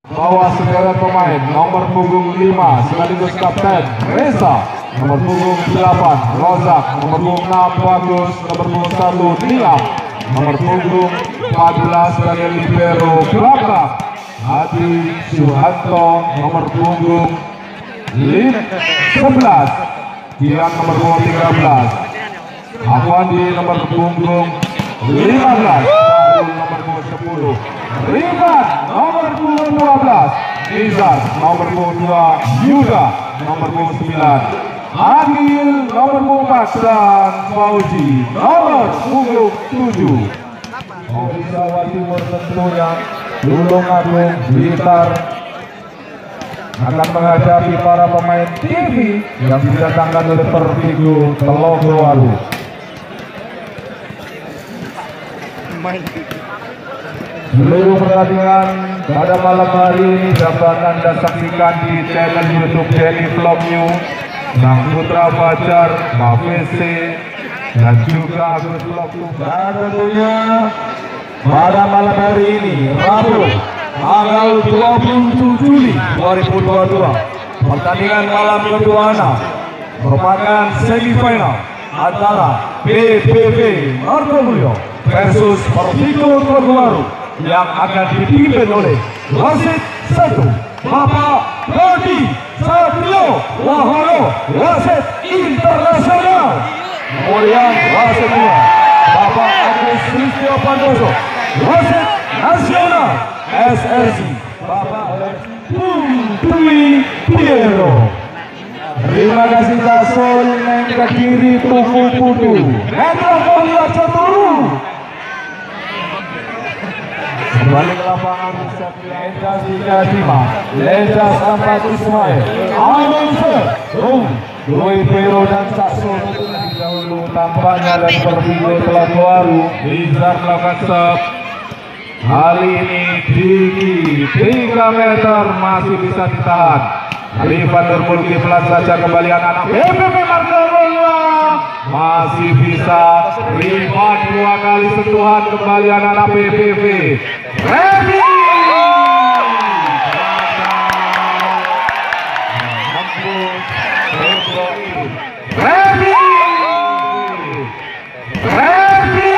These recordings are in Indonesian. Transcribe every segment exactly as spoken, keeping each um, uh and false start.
bawa sederet pemain nomor punggung lima sekaligus kapten Reza, nomor punggung delapan Rozak, nomor punggung enam Bagus, nomor punggung satu Niam, nomor punggung empat belas sebagai libero belakang Adi Suhanto, nomor punggung sebelas Dian, nomor punggung tiga belas Afandi, nomor punggung lima belas nomor punggung sepuluh Rifat, nomor punggung dua belas Nizar, nomor punggung dua Yuda, nomor punggung sembilan Agil, nomor punggung empat dan Fauzi, nomor punggung tujuh. Di Jawa Timur tentunya Tulung Agung Blitar akan menghadapi para pemain T V yang didatangkan oleh Pervigo Telogowaru. Seluruh pertandingan pada malam hari ini dapat Anda saksikan di channel YouTube Denny Vlog New, Sang Putra Fajar, Mavese, dan juga Agus Vlog. Dan tentunya pada malam hari ini Rabu tanggal dua puluh tujuh Juli dua ribu dua puluh dua, pertandingan malam kedua merupakan semifinal antara B P V Margomulyo versus Pervigo Telogowaru yang akan dipimpin oleh wasit satu Bapak Rodi Satrio Wahono, wasit internasional. Kemudian wasit dua Bapak Agus Listio Pandoso, wasit nasional S R C Bapak Dwi Piero. Terima kasih Tasol yang ke kiri Tufu Putu Metropolia Ceturu. Kembali ke lapangan Lenjas tiga lima Lenjas empat Ismail Amin Sir Rum Dwi Piero dan Tasol dahulu tampaknya dan Pervigo Telogowaru. Nizar melakukan stop. Kali ini tinggi tiga meter masih bisa ditahan. Rifan Nurmulki pelan saja kembali anak-anak B P V Margomulyo masih bisa. Rifan dua kali sentuhan kembali anak-anak B P V. Ready. Ready. Ready.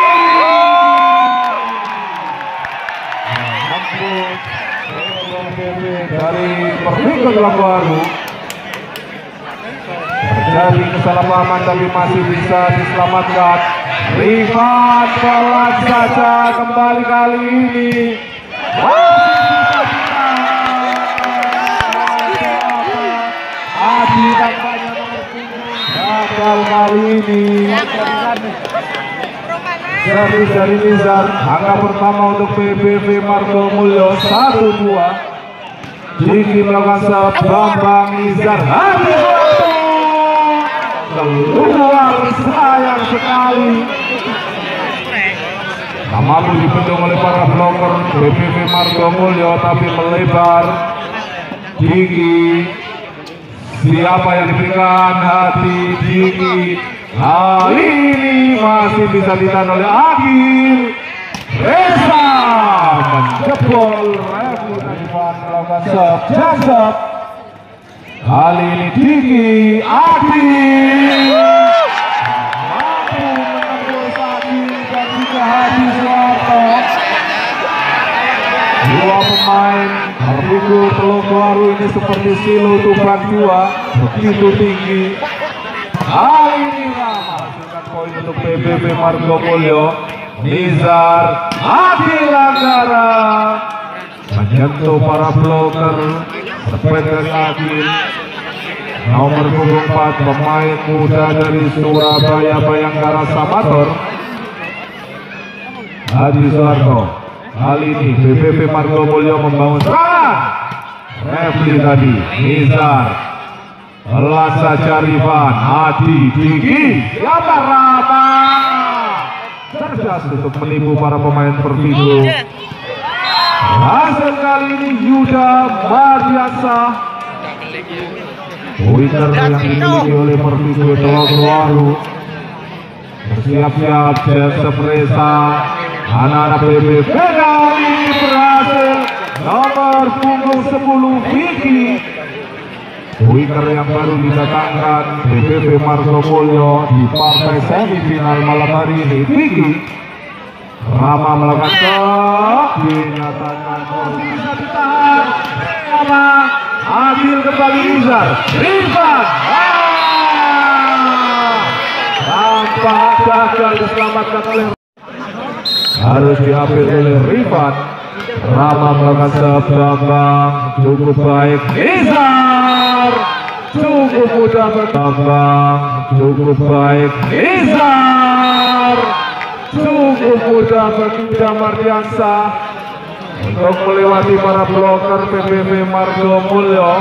Dari Pervigo Telogowaru terjadi kesalahpahaman tapi masih bisa diselamatkan. Rifat pelan saja kembali kali ini Adi tampaknya gagal kali ini. Servis dari Nizar, angka pertama untuk B P V Margomulyo satu dua. Diki melakukan sub, Bambang Nizar habis keluar, sayang sekali. Tak mampu dibendung oleh para bloker B P V Margomulyo tapi melebar. Diki, siapa yang diberikan hati Diki? Kali ini masih bisa ditahan oleh Agil. Reza menjebol Revi Najwan melakukan sub, jazab. Kali ini Diki, Agil mampu menembus Agil dan juga Hadi Suwarto. Dua pemain Pervigo Telogowaru ini seperti silu tuban dua, begitu tinggi. Kali ini ramah dengan poin untuk B P V Margomulyo. Nizar Agil Anggara menyentuh para bloker. Sepeda Agil nomor punggung empat pemain muda dari Surabaya Bayangkara Samator Hadi Suwarto. Kali ini B P V Margomulyo membangun serangan. Refli tadi Nizar pelan saja Rifan. Hadi, Diki, siapa Rama cerdas untuk menipu para pemain Pervigo. Hasil kali ini Yuda Mardiansa, winger yang dimiliki oleh Pervigo Telogowaru. Bersiap-siap Joseph Reza, anak-anak B P V kali ini berhasil nomor punggung sepuluh Vicky. Winger yang baru didatangkan B P V Margo Mulyo di partai semifinal malam hari ini. Vicky Rama melakukan stop, dinyatakan bisa ditahan. Rama ambil kembali Rizal. Rifan tampak gagal diselamatkan oleh, harus diambil oleh Rifan. Rama melakukan sebambang cukup baik. Izar cukup mudah berkembang cukup baik. Izar cukup mudah bagi Mardiansah untuk melewati para bloker P P V Margo Mulyo.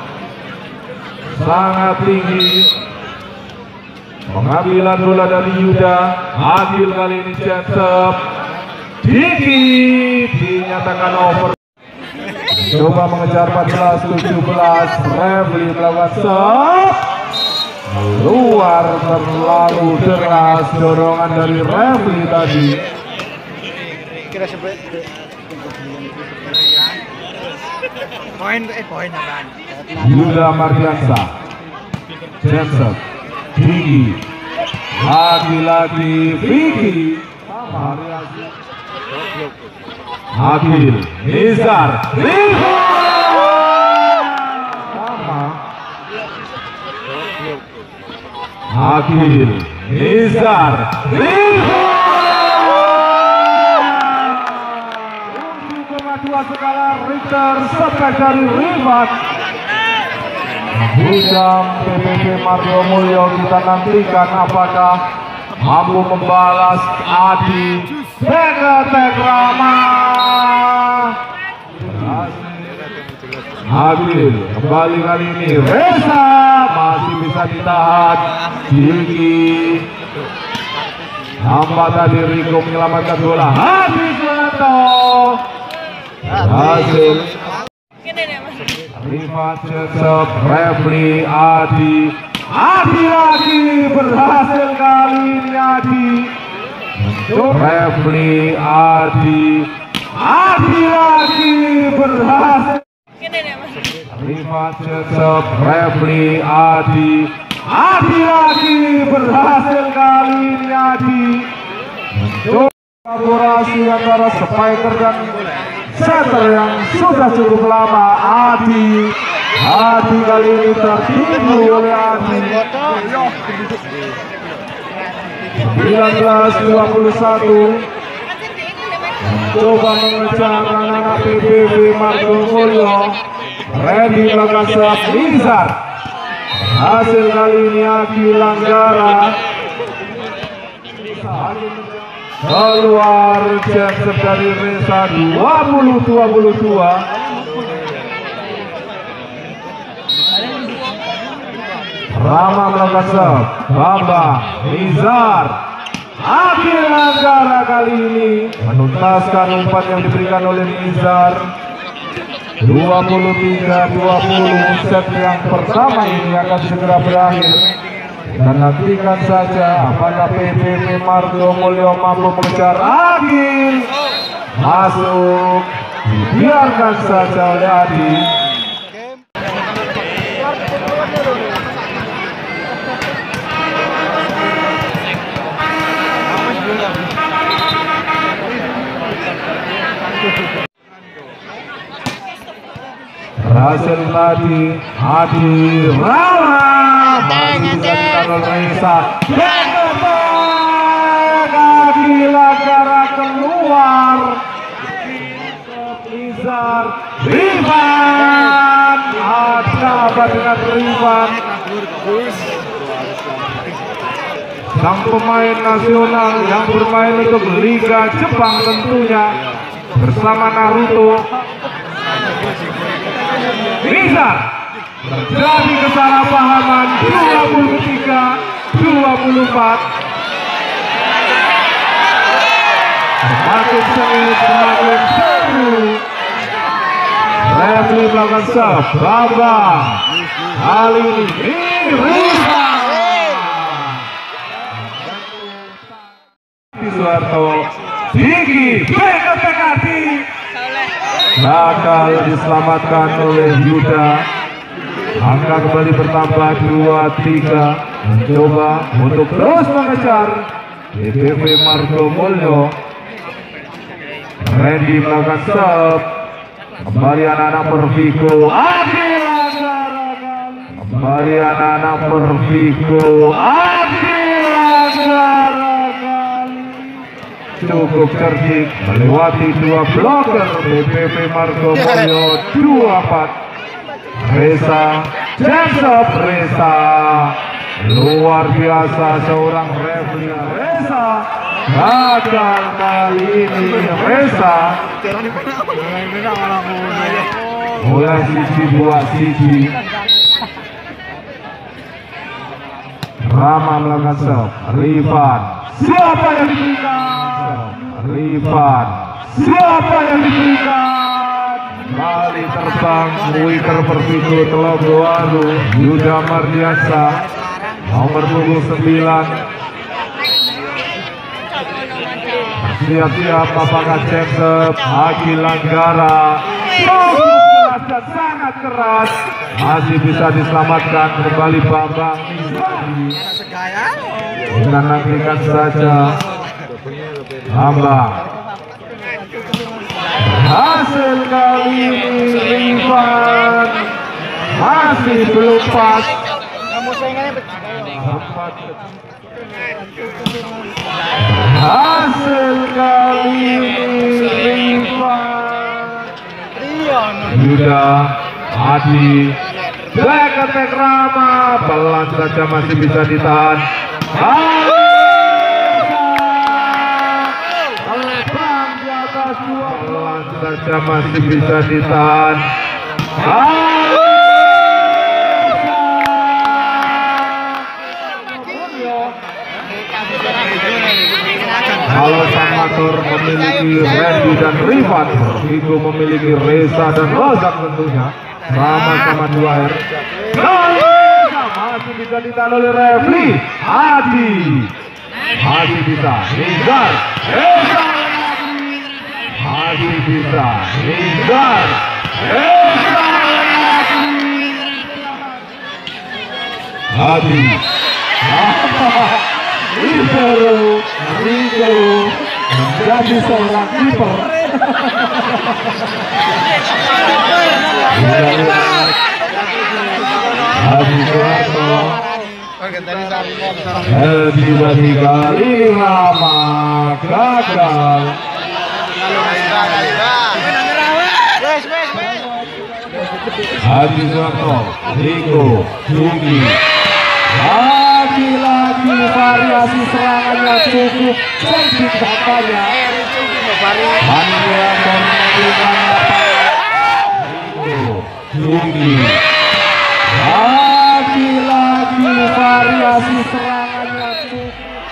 Sangat tinggi. Pengambilan bola dari Yuda. Adil kali ini Jensep. Diki dinyatakan over. Coba mengejar empat belas tujuh belas. Refli melakukan stop. Luar, terlalu deras dorongan dari Refli tadi. Kira sebut poin eh poin apaan? Yuda Mardiansah. Jensep. Diki. Lagi-lagi Vicky. Adil, Nizar, Adil, Nizar, tujuh koma dua skala Richter sampai dari Rifat. Hujam P P V Margo Mulyo, kita nantikan apakah mampu membalas. Adi Beketek Rama. Adil kembali kali ini Reza masih bisa ditahan. Diki nampak tadi Riko menyelamatkan bola. Habis mentok hasil. Rifat Jensep, Refli, Adi. Adi lagi berhasil kali ini Adi. Refli, Adi. Adi lagi berhasil. Rifat Jensep, Refli, Adi. Adi lagi berhasil kali ini Adi. Kolaborasi antara spiker dan setter yang sudah cukup lama. Adi Adi kali ini tertipu oleh Adi. sembilan belas dua puluh satu. Coba mengejar anak-anak P P V Margo Mulyo. Randy melakukan serap Nizar. Hasil kali ini Adi Langgara. Keluar Jensep dari Reza. Dua puluh dua puluh dua. Rama melakukan serve. Bambang, Nizar. Adil Langgara kali ini menuntaskan umpan yang diberikan oleh Nizar. dua puluh tiga dua puluh. Set yang pertama ini akan segera berakhir. Dan nantikan saja apakah P P V Margo Mulyo mampu mengejar. Adil masuk, dibiarkan saja oleh Adi. Berhasil tadi Adi Rama masih dilakukan oleh Reza. Adi Langgara keluar. Nizar, Rifan. Ada apa dengan Rifan? Sang pemain nasional yang bermain untuk Liga Jepang tentunya bersama Naruto. Nizar, terjadi kesalahpahaman. Dua puluh tiga dua puluh empat. Semakin sengit, semakin seru. Refli melakukan serve. Bambang kali ini Rifan. Suharto, Diki, Beketek Adi. Maka gagal diselamatkan oleh Yuda. Angka kembali bertambah dua tiga. Mencoba untuk terus mengejar D P P Marco Mulyo. Randy melakukan stop. Kembali anak-anak Pervigo. Kembali anak-anak Pervigo. Cukup cerdik melewati dua bloker D P P Marco Mulyo dua empat. Reza Jacob Reza luar biasa seorang Refli. Reza gagal kali ini. Reza mulai sisi dua sisi. Rama melakukan serve. Rifan siapa yang diberikan? Rifan siapa yang diberikan? Kali terbang Wiker Pervigo Telogowanu. Yuda Mardiasa nomor punggung sembilan. Siap-siap apakah Jacob Agil Langgara. Keras dan sangat keras. Masih bisa diselamatkan. Kembali Bambang dengan nantikan saja. Bambang hasil kali ini Rifan masih belum pas. Hasil kali ini Rifan Yuda Adi back attack Rama pelan saja masih bisa ditahan. Pelan saja masih bisa ditahan. Kalau Samator memiliki Randy dan Rifan, Pervigo memiliki Reza dan Rozak tentunya. Sama-sama dua R. Masih bisa ditahan oleh Refli. Adi masih bisa. Nizar Reza masih bisa. Nizar Reza Adi Rico Rico menjadi seorang kiper. Adi Soeharto Edi kali lama gagal. Adi Soeharto Rico Sugi lagi-lagi variasi serangannya cukup cantik tampaknya. Mania menemukan Sugi lagi-lagi variasi serangannya cukup.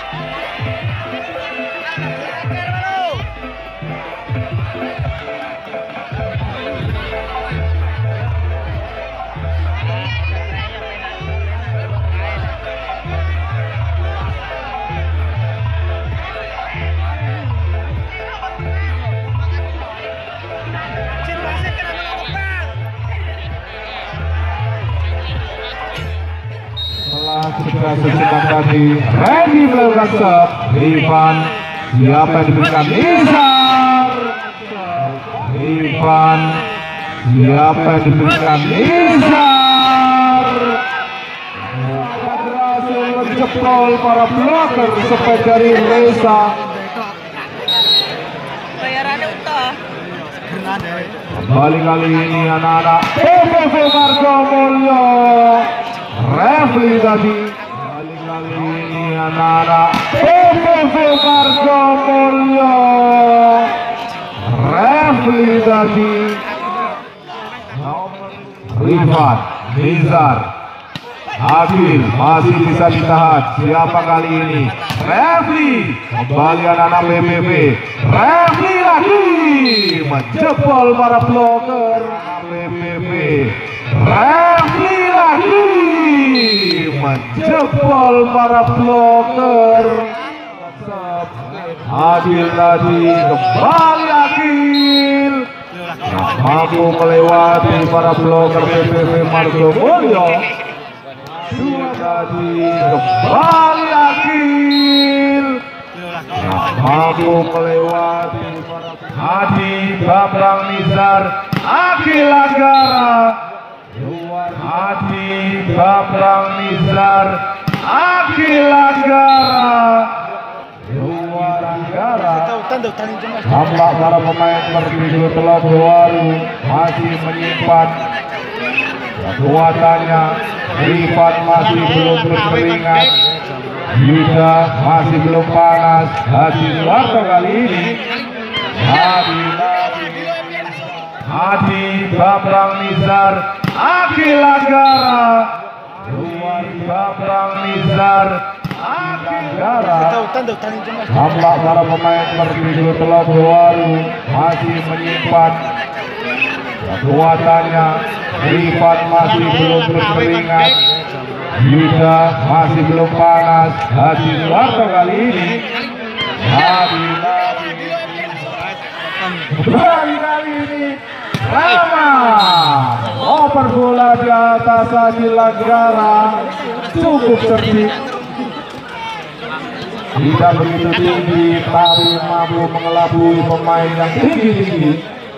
Sudah sejenak tadi Randy melakukan serve. Rifan siapa yang diberikan? Nizar. Rifan siapa yang diberikan? Nizar. Berhasil menjebol para bloker sepeda dari Reza. Kembali kali ini anak-anak P P V Marco Mulyo. Refli tadi kali kali ini anak-anak P P V Marco Mulyo. Refli tadi Rifan Nizar Agil masih bisa ditahan. Siapa kali ini? Refli. Kembali anak-anak P P V. Refli lagi menjebol para bloker P P V. Refli lagi menjebol para bloker. Agil tadi kembali Agil. mampu melewati para bloker P P V Margo Mulyo. Dua tadi kembali akhir, mampu melewati para Hadi Bambang Nizar Akil Anggara. Hadi Bambang Nizar Akil Anggara. Tampak para pemain berbiru telah baru masih menyimpan kekuatannya. Rifan masih belum berkeringat, Yuda masih belum panas. Hadi Suwarto kali ini Hadi Hadi Bambang Nizar Akil Anggara. Bambang Nizar Anggara. Tampak para pemain berbiru telah baru masih menyimpan kekuatannya. Rifan masih belum berkeringat, Yuda masih belum panas. Hadi Suwarto kali ini Hadi kali kali ini Rama oper bola di atas Akil Anggara, cukup cerdik. Tidak begitu tinggi tapi mampu mengelabui pemain yang tinggi-tinggi.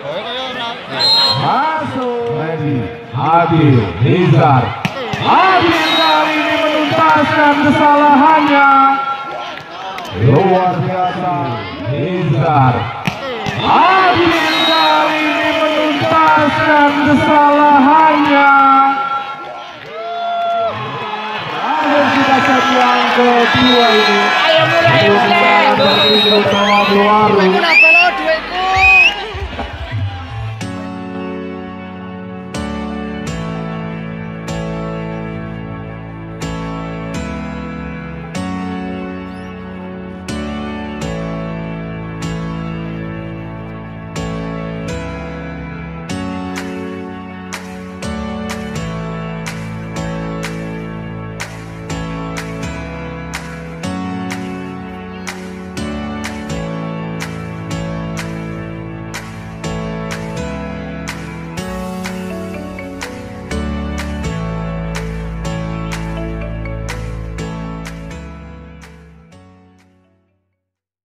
Masuk Hadi Hadi Nizar. Hadi kali ini menuntaskan kesalahannya. Luar biasa Nizar. Hadi kali ini menuntaskan kesalahannya. Akhir kita set yang kedua ini. Ayo mulai mulai.